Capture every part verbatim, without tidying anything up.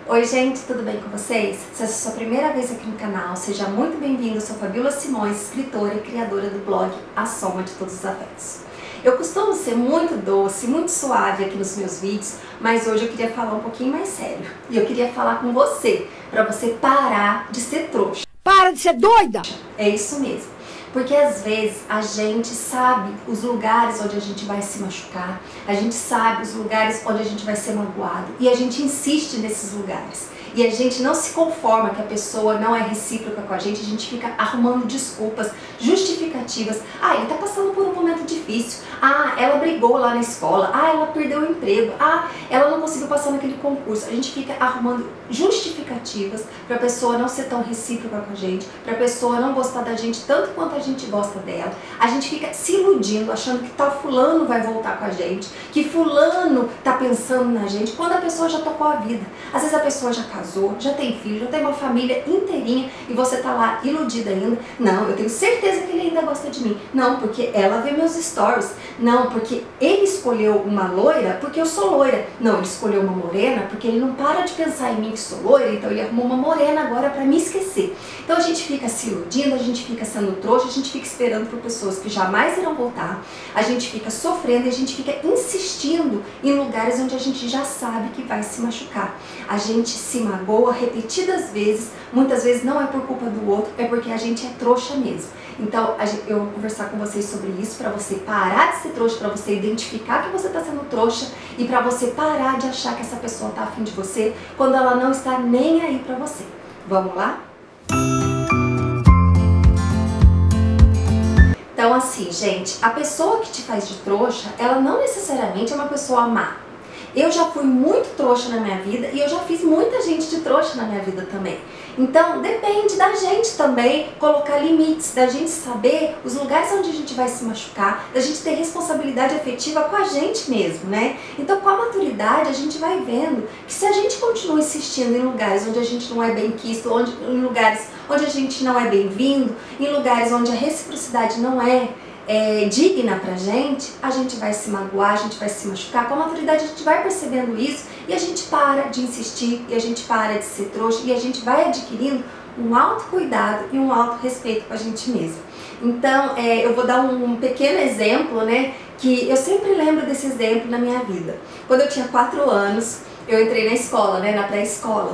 Oi gente, tudo bem com vocês? Se essa é a sua primeira vez aqui no canal, seja muito bem-vindo. Eu sou Fabiola Simões, escritora e criadora do blog A Soma de Todos os Afetos. Eu costumo ser muito doce, muito suave aqui nos meus vídeos, mas hoje eu queria falar um pouquinho mais sério. E eu queria falar com você, para você parar de ser trouxa. Para de ser doida! É isso mesmo. Porque às vezes a gente sabe os lugares onde a gente vai se machucar, a gente sabe os lugares onde a gente vai ser magoado e a gente insiste nesses lugares. E a gente não se conforma que a pessoa não é recíproca com a gente, a gente fica arrumando desculpas, justificativas. Ah, ele tá passando por um momento difícil. Ah, ela brigou lá na escola. Ah, ela perdeu o emprego. Ah, ela não conseguiu passar naquele concurso. A gente fica arrumando justificativas pra pessoa não ser tão recíproca com a gente, pra pessoa não gostar da gente tanto quanto a gente gosta dela. A gente fica se iludindo, achando que tal fulano vai voltar com a gente, que fulano tá pensando na gente, quando a pessoa já tocou a vida. Às vezes a pessoa já casou, já tem filho, já tem uma família inteirinha e você tá lá iludida ainda. Não, eu tenho certeza que ele ainda gosta de mim. Não, porque ela vê meus stories. Não, porque ele escolheu uma loira porque eu sou loira. Não, ele escolheu uma morena porque ele não para de pensar em mim que sou loira, então ele arrumou uma morena agora pra me esquecer. Então a gente fica se iludindo, a gente fica sendo trouxa, a gente fica esperando por pessoas que jamais irão voltar, a gente fica sofrendo e a gente fica insistindo em lugares onde a gente já sabe que vai se machucar. A gente se magoa repetidas vezes, muitas vezes não é por culpa do outro, é porque a gente é trouxa mesmo. Então eu vou conversar com vocês sobre isso, para você parar de ser trouxa, para você identificar que você está sendo trouxa e para você parar de achar que essa pessoa está afim de você quando ela não está nem aí para você. Vamos lá? Então assim, gente, a pessoa que te faz de trouxa, ela não necessariamente é uma pessoa má. Eu já fui muito trouxa na minha vida e eu já fiz muita gente de trouxa na minha vida também. Então depende da gente também colocar limites, da gente saber os lugares onde a gente vai se machucar, da gente ter responsabilidade afetiva com a gente mesmo, né? Então com a maturidade a gente vai vendo que se a gente continua insistindo em lugares onde a gente não é bem quisto, onde, em lugares onde a gente não é bem-vindo, em lugares onde a reciprocidade não é É, digna pra gente, a gente vai se magoar, a gente vai se machucar. Com a maturidade a gente vai percebendo isso e a gente para de insistir, e a gente para de ser trouxa e a gente vai adquirindo um autocuidado e um autorrespeito com a gente mesmo. Então é, eu vou dar um, um pequeno exemplo, né, que eu sempre lembro desse exemplo na minha vida. Quando eu tinha quatro anos, eu entrei na escola, né, na pré-escola,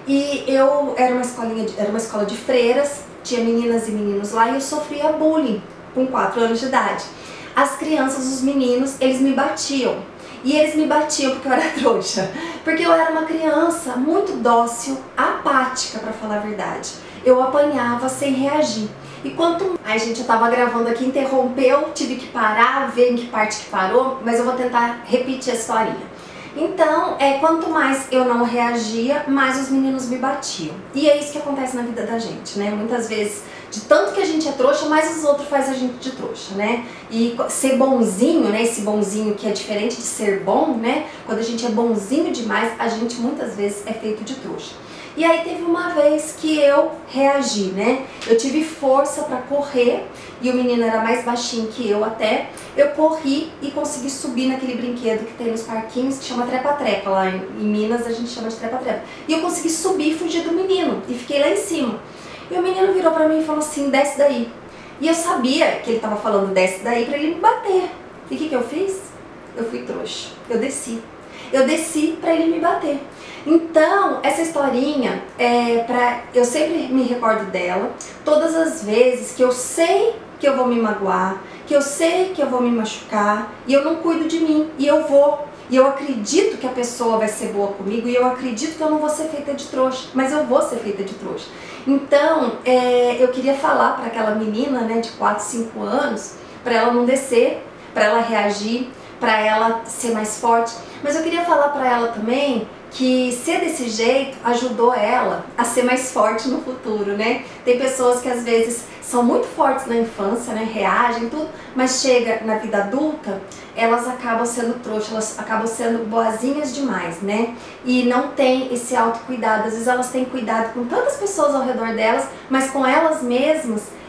e eu era uma, escolinha de, era uma escola de freiras, tinha meninas e meninos lá e eu sofria bullying com quatro anos de idade. As crianças, os meninos, eles me batiam. E eles me batiam porque eu era trouxa. Porque eu era uma criança muito dócil, apática, pra falar a verdade. Eu apanhava sem reagir. E quanto... Ai, gente, eu tava gravando aqui, interrompeu, tive que parar, ver em que parte que parou, mas eu vou tentar repetir a historinha. Então, é, quanto mais eu não reagia, mais os meninos me batiam. E é isso que acontece na vida da gente, né? Muitas vezes, de tanto que a gente é trouxa, mais os outros fazem a gente de trouxa, né? E ser bonzinho, né? Esse bonzinho que é diferente de ser bom, né? Quando a gente é bonzinho demais, a gente muitas vezes é feito de trouxa. E aí teve uma vez que eu reagi, né? Eu tive força pra correr e o menino era mais baixinho que eu até. Eu corri e consegui subir naquele brinquedo que tem nos parquinhos que chama trepa-trepa. Lá em, em Minas a gente chama de trepa-trepa. E eu consegui subir e fugir do menino e fiquei lá em cima. E o menino virou pra mim e falou assim, desce daí. E eu sabia que ele tava falando desce daí pra ele me bater. E o que que eu fiz? Eu fui trouxa. Eu desci. Eu desci pra ele me bater. Então, essa historinha, é pra, eu sempre me recordo dela, todas as vezes que eu sei que eu vou me magoar, que eu sei que eu vou me machucar, e eu não cuido de mim, e eu vou. E eu acredito que a pessoa vai ser boa comigo, e eu acredito que eu não vou ser feita de trouxa, mas eu vou ser feita de trouxa. Então, é, eu queria falar para aquela menina, né, de quatro, cinco anos, para ela não descer, para ela reagir, para ela ser mais forte. Mas eu queria falar para ela também que ser desse jeito ajudou ela a ser mais forte no futuro, né? Tem pessoas que às vezes são muito fortes na infância, né? Reagem, tudo, mas chega na vida adulta, elas acabam sendo trouxas, elas acabam sendo boazinhas demais, né? E não tem esse autocuidado. Às vezes elas têm cuidado com tantas pessoas ao redor delas, mas com elas mesmas,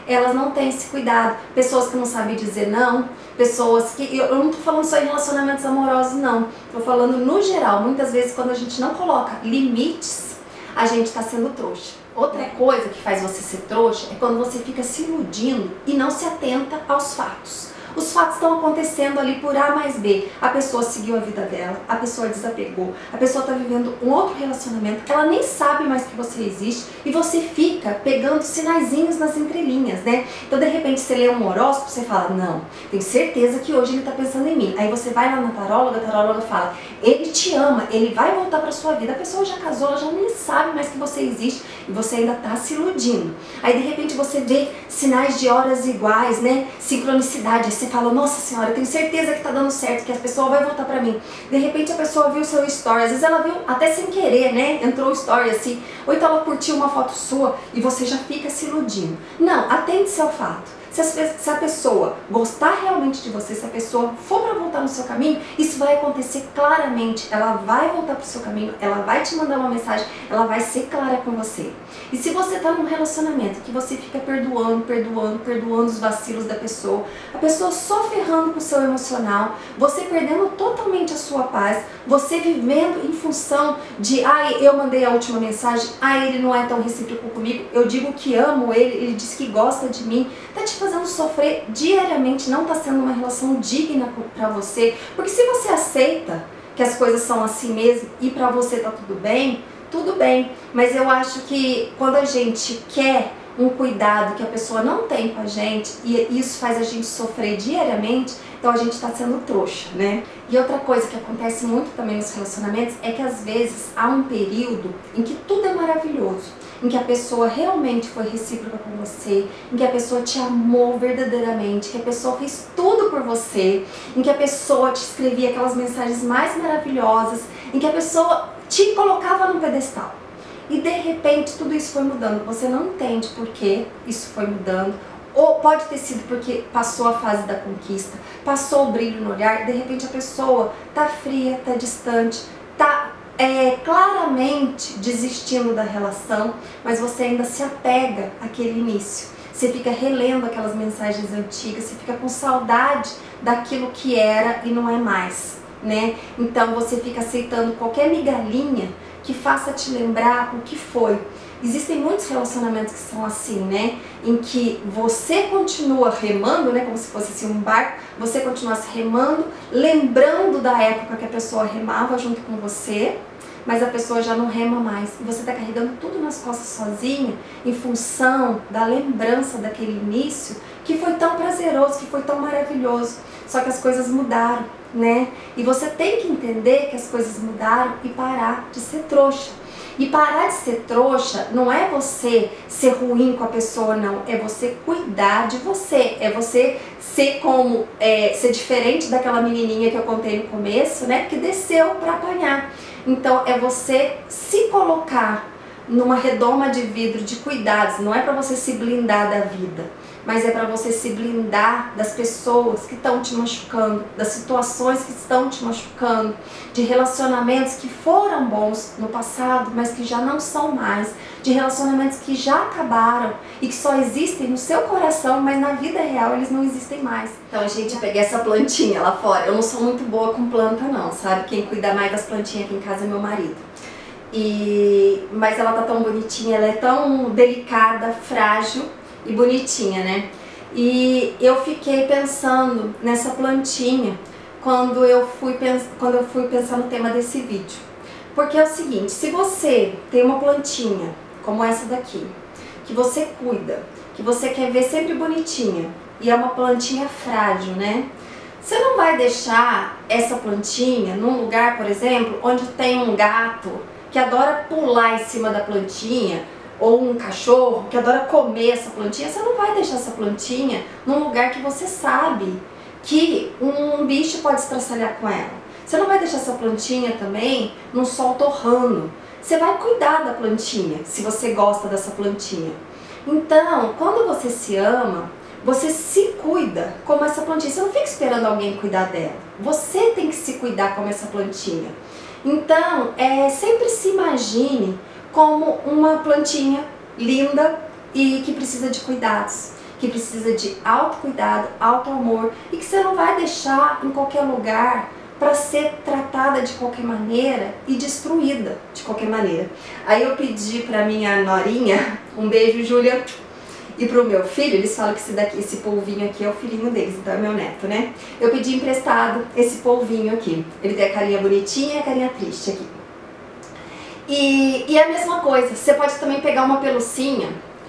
elas não têm esse cuidado. Pessoas que não sabem dizer não, pessoas que... Eu não tô falando só em relacionamentos amorosos, não. Tô falando no geral. Muitas vezes quando a gente não coloca limites, a gente tá sendo trouxa. Outra coisa que faz você ser trouxa é quando você fica se iludindo e não se atenta aos fatos. Os fatos estão acontecendo ali por A mais B. A pessoa seguiu a vida dela, a pessoa desapegou, a pessoa está vivendo um outro relacionamento, ela nem sabe mais que você existe e você fica pegando sinaizinhos nas entrelinhas, né? Então, de repente, você lê um horóscopo, você fala, não, tenho certeza que hoje ele está pensando em mim. Aí você vai lá na taróloga, a taróloga fala, ele te ama, ele vai voltar para sua vida. A pessoa já casou, ela já nem sabe mais que você existe e você ainda está se iludindo. Aí, de repente, você vê sinais de horas iguais, né? Sincronicidade. Você fala, nossa senhora, eu tenho certeza que tá dando certo, que a pessoa vai voltar pra mim. De repente a pessoa viu o seu story, às vezes ela viu até sem querer, né? Entrou o story assim, ou então ela curtiu uma foto sua e você já fica se iludindo. Não, atente-se ao fato. Se a, se a pessoa gostar realmente de você, se a pessoa for para voltar no seu caminho, isso vai acontecer claramente. Ela vai voltar para o seu caminho, ela vai te mandar uma mensagem, ela vai ser clara com você. E se você está num relacionamento que você fica perdoando, perdoando, perdoando os vacilos da pessoa, a pessoa só ferrando com o seu emocional, você perdendo totalmente a sua paz, você vivendo em função de, ai, eu mandei a última mensagem, ai, ele não é tão recíproco comigo, eu digo que amo ele, ele diz que gosta de mim, tá te fazendo sofrer diariamente, não está sendo uma relação digna para você, porque se você aceita que as coisas são assim mesmo e para você tá tudo bem, tudo bem, mas eu acho que quando a gente quer um cuidado que a pessoa não tem com a gente e isso faz a gente sofrer diariamente, então a gente está sendo trouxa, né? E outra coisa que acontece muito também nos relacionamentos é que às vezes há um período em que tudo é maravilhoso, em que a pessoa realmente foi recíproca com você, em que a pessoa te amou verdadeiramente, que a pessoa fez tudo por você, em que a pessoa te escrevia aquelas mensagens mais maravilhosas, em que a pessoa te colocava no pedestal. E de repente tudo isso foi mudando, você não entende por que isso foi mudando, ou pode ter sido porque passou a fase da conquista, passou o brilho no olhar, de repente a pessoa tá fria, tá distante, tá é, claramente desistindo da relação, mas você ainda se apega àquele início. Você fica relendo aquelas mensagens antigas, você fica com saudade daquilo que era e não é mais, né? Então você fica aceitando qualquer migalhinha que faça te lembrar o que foi. Existem muitos relacionamentos que são assim, né? Em que você continua remando, né? Como se fosse assim um barco, você continua se remando, lembrando da época que a pessoa remava junto com você, mas a pessoa já não rema mais. E você está carregando tudo nas costas sozinha, em função da lembrança daquele início, que foi tão prazeroso, que foi tão maravilhoso. Só que as coisas mudaram, né? E você tem que entender que as coisas mudaram e parar de ser trouxa. E parar de ser trouxa não é você ser ruim com a pessoa, não. É você cuidar de você. É você ser como, é, ser diferente daquela menininha que eu contei no começo, né? Que desceu para apanhar. Então é você se colocar numa redoma de vidro de cuidados. Não é para você se blindar da vida, mas é para você se blindar das pessoas que estão te machucando, das situações que estão te machucando, de relacionamentos que foram bons no passado, mas que já não são mais, de relacionamentos que já acabaram e que só existem no seu coração, mas na vida real eles não existem mais. Então, gente, eu peguei essa plantinha lá fora. Eu não sou muito boa com planta não, sabe? Quem cuida mais das plantinhas aqui em casa é meu marido. E... Mas ela tá tão bonitinha, ela é tão delicada, frágil e bonitinha, né? E eu fiquei pensando nessa plantinha quando eu fui, pens quando eu fui pensar no tema desse vídeo. Porque é o seguinte, se você tem uma plantinha como essa daqui, que você cuida, que você quer ver sempre bonitinha, e é uma plantinha frágil, né? Você não vai deixar essa plantinha num lugar, por exemplo, onde tem um gato que adora pular em cima da plantinha, ou um cachorro que adora comer essa plantinha. Você não vai deixar essa plantinha num lugar que você sabe que um bicho pode estraçalhar com ela. Você não vai deixar essa plantinha também num sol torrando. Você vai cuidar da plantinha, se você gosta dessa plantinha. Então, quando você se ama, você se cuida como essa plantinha. Você não fica esperando alguém cuidar dela. Você tem que se cuidar como essa plantinha. Então, é, sempre se imagine como uma plantinha linda e que precisa de cuidados. que precisa de autocuidado, auto-amor e que você não vai deixar em qualquer lugar para ser tratada de qualquer maneira e destruída de qualquer maneira. Aí eu pedi para minha norinha, um beijo, Júlia, e pro meu filho, eles falam que esse, daqui, esse polvinho aqui é o filhinho deles, então é meu neto, né? Eu pedi emprestado esse polvinho aqui. Ele tem a carinha bonitinha e a carinha triste aqui. E, e é a mesma coisa, você pode também pegar uma pelucinha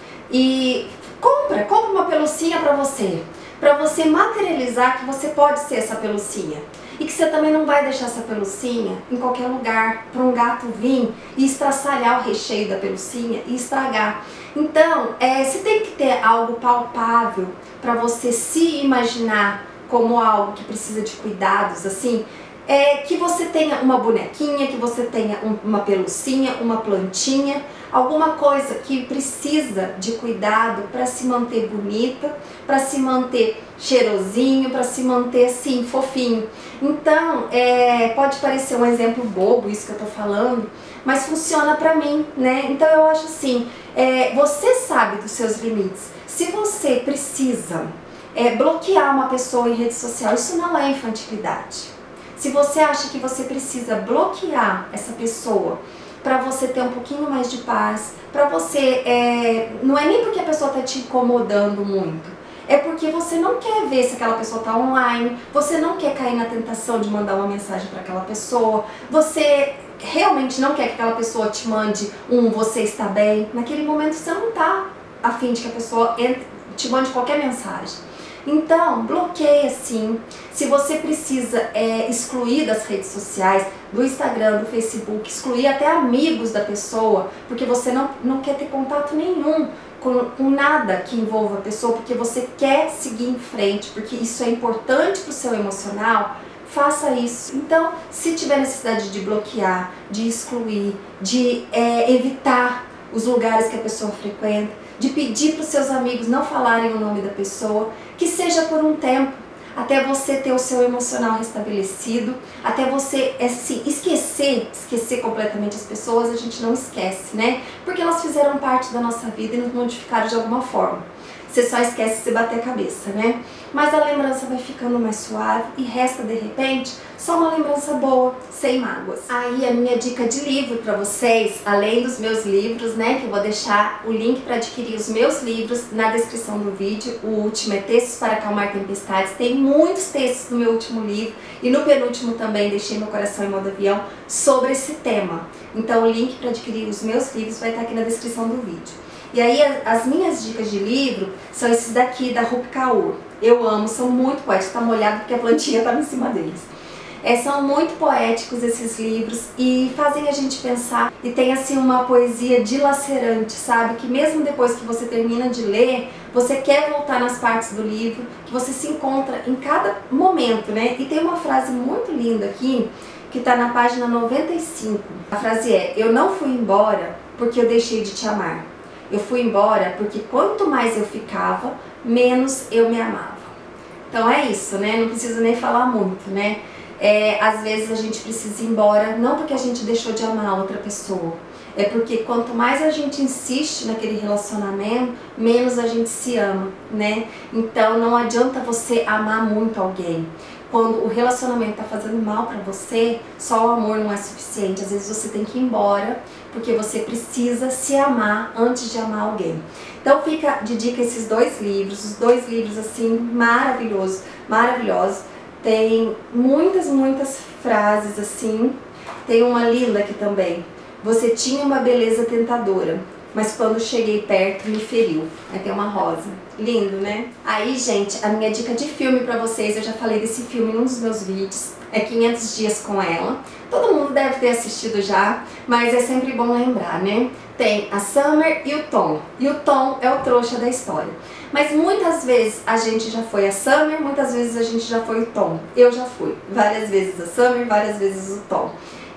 e compra, compra uma pelucinha pra você. Pra você materializar que você pode ser essa pelucinha. E que você também não vai deixar essa pelucinha em qualquer lugar para um gato vir e estraçalhar o recheio da pelucinha e estragar. Então, é, você tem que ter algo palpável para você se imaginar como algo que precisa de cuidados, assim, é que você tenha uma bonequinha, que você tenha um, uma pelucinha, uma plantinha, alguma coisa que precisa de cuidado para se manter bonita, para se manter cheirosinho, para se manter assim, fofinho. Então, é, pode parecer um exemplo bobo isso que eu tô falando, mas funciona pra mim, né? Então eu acho assim, é, você sabe dos seus limites. Se você precisa é, bloquear uma pessoa em rede social, isso não é infantilidade. Se você acha que você precisa bloquear essa pessoa para você ter um pouquinho mais de paz, para você, é, não é nem porque a pessoa tá te incomodando muito, é porque você não quer ver se aquela pessoa tá online, você não quer cair na tentação de mandar uma mensagem para aquela pessoa, você realmente não quer que aquela pessoa te mande um você está bem, naquele momento você não tá a fim de que a pessoa entre, te mande qualquer mensagem. Então, bloqueia sim. Se você precisa é, excluir das redes sociais, do Instagram, do Facebook, excluir até amigos da pessoa, porque você não, não quer ter contato nenhum com, com nada que envolva a pessoa, porque você quer seguir em frente, porque isso é importante para o seu emocional, faça isso. Então, se tiver necessidade de bloquear, de excluir, de é, evitar os lugares que a pessoa frequenta, de pedir para os seus amigos não falarem o nome da pessoa, que seja por um tempo, até você ter o seu emocional restabelecido, até você assim, esquecer, esquecer completamente as pessoas, a gente não esquece, né? Porque elas fizeram parte da nossa vida e nos modificaram de alguma forma. Você só esquece se bater a cabeça, né? Mas a lembrança vai ficando mais suave e resta, de repente, só uma lembrança boa, sem mágoas. Aí a minha dica de livro para vocês, além dos meus livros, né? Que eu vou deixar o link para adquirir os meus livros na descrição do vídeo. O último é Textos para Acalmar Tempestades. Tem muitos textos no meu último livro e no penúltimo também, Deixei Meu Coração em Modo Avião, sobre esse tema. Então o link para adquirir os meus livros vai estar aqui na descrição do vídeo. E aí as minhas dicas de livro são esses daqui da Rupi Kaur. Eu amo, são muito poéticos, tá molhado porque a plantinha estava em cima deles. É, são muito poéticos esses livros e fazem a gente pensar, e tem assim uma poesia dilacerante, sabe? Que mesmo depois que você termina de ler, você quer voltar nas partes do livro, que você se encontra em cada momento, né? E tem uma frase muito linda aqui, que está na página noventa e cinco. A frase é: eu não fui embora porque eu deixei de te amar. Eu fui embora porque quanto mais eu ficava, menos eu me amava. Então é isso, né? Não preciso nem falar muito, né? É, às vezes a gente precisa ir embora, não porque a gente deixou de amar a outra pessoa, é porque quanto mais a gente insiste naquele relacionamento, menos a gente se ama, né? Então não adianta você amar muito alguém. Quando o relacionamento está fazendo mal para você, só o amor não é suficiente. Às vezes você tem que ir embora, porque você precisa se amar antes de amar alguém. Então fica de dica esses dois livros, os dois livros assim maravilhosos, maravilhosos. Tem muitas, muitas frases assim. Tem uma linda aqui também. Você tinha uma beleza tentadora, mas quando cheguei perto me feriu. Aí tem uma rosa. Lindo, né? Aí, gente, a minha dica de filme pra vocês, eu já falei desse filme em um dos meus vídeos, é quinhentos dias com ela. Todo mundo deve ter assistido já, mas é sempre bom lembrar, né? Tem a Summer e o Tom. E o Tom é o trouxa da história. Mas muitas vezes a gente já foi a Summer, muitas vezes a gente já foi o Tom. Eu já fui várias vezes a Summer, várias vezes o Tom.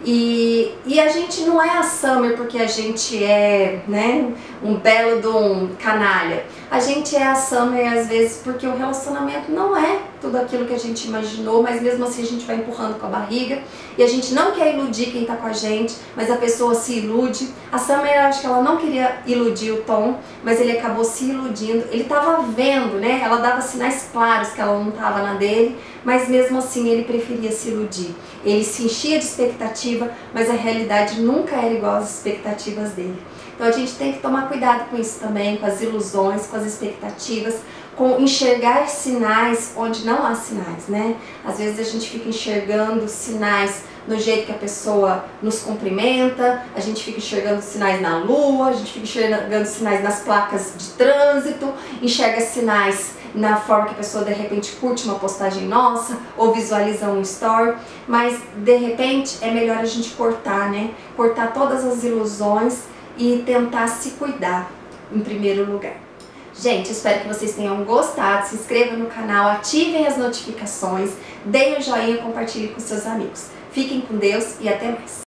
E, e a gente não é a Summer porque a gente é, né, um belo de um canalha. A gente é a Summer às vezes porque o relacionamento não é tudo aquilo que a gente imaginou, mas mesmo assim a gente vai empurrando com a barriga e a gente não quer iludir quem tá com a gente, mas a pessoa se ilude. A Summer, eu acho que ela não queria iludir o Tom, mas ele acabou se iludindo. Ele tava vendo, né? Ela dava sinais claros que ela não tava na dele, mas mesmo assim ele preferia se iludir. Ele se enchia de expectativa, mas a realidade nunca era igual às expectativas dele. Então a gente tem que tomar cuidado com isso também, com as ilusões, com as expectativas, com enxergar sinais onde não há sinais, né? Às vezes a gente fica enxergando sinais no jeito que a pessoa nos cumprimenta, a gente fica enxergando sinais na lua, a gente fica enxergando sinais nas placas de trânsito, enxerga sinais na forma que a pessoa de repente curte uma postagem nossa ou visualiza um story, mas de repente é melhor a gente cortar, né? Cortar todas as ilusões e tentar se cuidar em primeiro lugar. Gente, espero que vocês tenham gostado, se inscrevam no canal, ativem as notificações, deem o joinha e compartilhem com seus amigos. Fiquem com Deus e até mais!